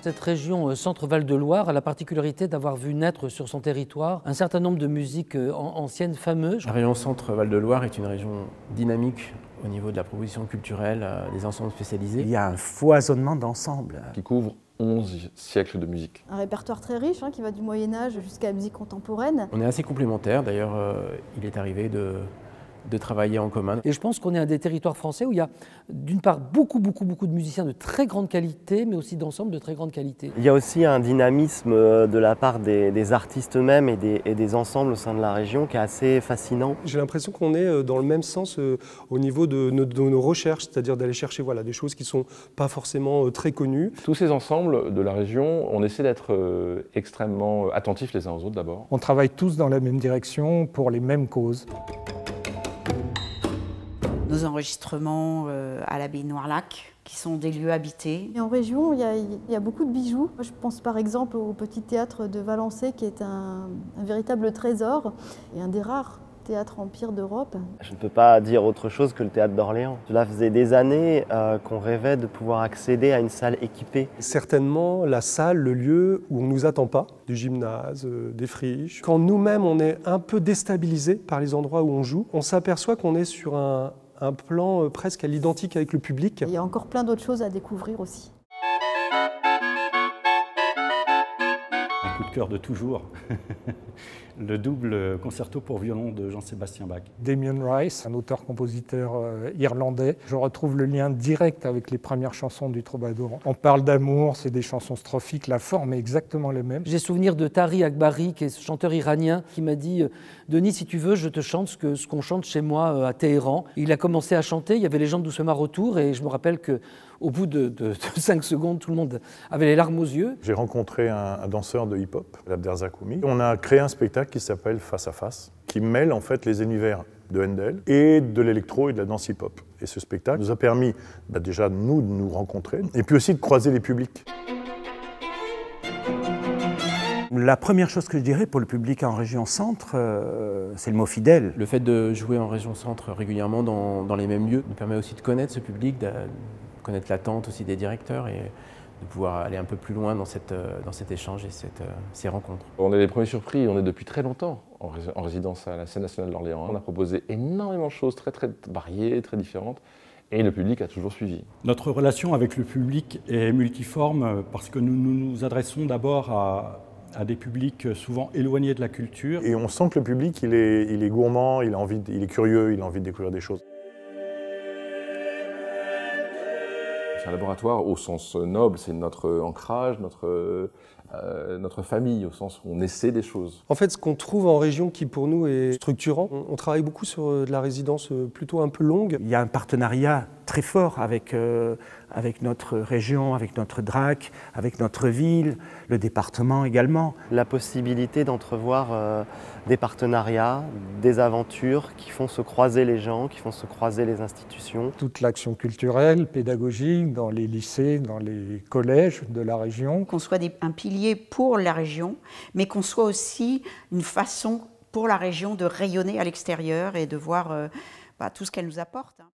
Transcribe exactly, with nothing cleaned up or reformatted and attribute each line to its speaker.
Speaker 1: Cette région Centre-Val de Loire a la particularité d'avoir vu naître sur son territoire un certain nombre de musiques anciennes fameuses.
Speaker 2: La région Centre-Val de Loire est une région dynamique au niveau de la proposition culturelle, des ensembles spécialisés.
Speaker 3: Il y a un foisonnement d'ensembles.
Speaker 4: Qui couvre onze siècles de musique.
Speaker 5: Un répertoire très riche hein, qui va du Moyen-Âge jusqu'à la musique contemporaine.
Speaker 2: On est assez complémentaires, d'ailleurs euh, il est arrivé de, de travailler en commun.
Speaker 1: Et je pense qu'on est un des territoires français où il y a d'une part beaucoup, beaucoup, beaucoup de musiciens de très grande qualité, mais aussi d'ensemble de très grande qualité.
Speaker 6: Il y a aussi un dynamisme de la part des, des artistes eux-mêmes et des, et des ensembles au sein de la région qui est assez fascinant.
Speaker 7: J'ai l'impression qu'on est dans le même sens au niveau de nos, de nos recherches, c'est-à-dire d'aller chercher voilà, des choses qui ne sont pas forcément très connues.
Speaker 4: Tous ces ensembles de la région, on essaie d'être extrêmement attentifs les uns aux autres d'abord.
Speaker 8: On travaille tous dans la même direction pour les mêmes causes.
Speaker 9: Nos enregistrements euh, à l'abbaye de Noirlac, qui sont des lieux habités.
Speaker 5: Et en région, il y, a, il y a beaucoup de bijoux. Je pense par exemple au Petit Théâtre de Valençay, qui est un, un véritable trésor et un des rares théâtres empires d'Europe.
Speaker 6: Je ne peux pas dire autre chose que le théâtre d'Orléans. Cela faisait des années euh, qu'on rêvait de pouvoir accéder à une salle équipée.
Speaker 7: Certainement la salle, le lieu où on ne nous attend pas, du gymnase, euh, des friches. Quand nous-mêmes on est un peu déstabilisés par les endroits où on joue, on s'aperçoit qu'on est sur un un plan presque à l'identique avec le public.
Speaker 5: Il y a encore plein d'autres choses à découvrir aussi.
Speaker 10: Un coup de cœur de toujours, le double concerto pour violon de Jean-Sébastien Bach.
Speaker 8: Damien Rice, un auteur-compositeur irlandais. Je retrouve le lien direct avec les premières chansons du Troubadour. On parle d'amour, c'est des chansons strophiques, la forme est exactement la même.
Speaker 1: J'ai souvenir de Tari Akbari, qui est ce chanteur iranien, qui m'a dit « Denis, si tu veux, je te chante ce que, ce qu'on chante chez moi à Téhéran ». Il a commencé à chanter, il y avait les gens de Doucement autour, et je me rappelle qu'au bout de, de, de cinq secondes, tout le monde avait les larmes aux yeux.
Speaker 11: J'ai rencontré un, un danseur de hip-hop, Abder Zakoumi. On a créé un spectacle qui s'appelle Face à Face, qui mêle en fait les univers de Handel et de l'électro et de la danse hip-hop. Et ce spectacle nous a permis bah, déjà nous de nous rencontrer et puis aussi de croiser les publics.
Speaker 3: La première chose que je dirais pour le public en région centre, euh, c'est le mot fidèle.
Speaker 2: Le fait de jouer en région centre régulièrement dans, dans les mêmes lieux nous permet aussi de connaître ce public, de connaître l'attente aussi des directeurs et de pouvoir aller un peu plus loin dans, cette, dans cet échange et cette, ces rencontres.
Speaker 4: On est les premiers surpris, on est depuis très longtemps en, rés en résidence à la Scène nationale d'Orléans. On a proposé énormément de choses très très variées, très différentes. Et le public a toujours suivi.
Speaker 10: Notre relation avec le public est multiforme parce que nous nous, nous adressons d'abord à, à des publics souvent éloignés de la culture.
Speaker 11: Et on sent que le public, il est, il est gourmand, il, a envie de, il est curieux, il a envie de découvrir des choses.
Speaker 4: C'est un laboratoire au sens noble, c'est notre ancrage, notre, euh, notre famille, au sens où on essaie des choses.
Speaker 7: En fait, ce qu'on trouve en région qui pour nous est structurant, on, on travaille beaucoup sur de la résidence plutôt un peu longue.
Speaker 3: Il y a un partenariat très fort avec, euh, avec notre région, avec notre D R A C, avec notre ville, le département également.
Speaker 6: La possibilité d'entrevoir euh, des partenariats, des aventures qui font se croiser les gens, qui font se croiser les institutions.
Speaker 8: Toute l'action culturelle, pédagogique, dans les lycées, dans les collèges de la région.
Speaker 9: Qu'on soit des, un pilier pour la région, mais qu'on soit aussi une façon pour la région de rayonner à l'extérieur et de voir euh, bah, tout ce qu'elle nous apporte.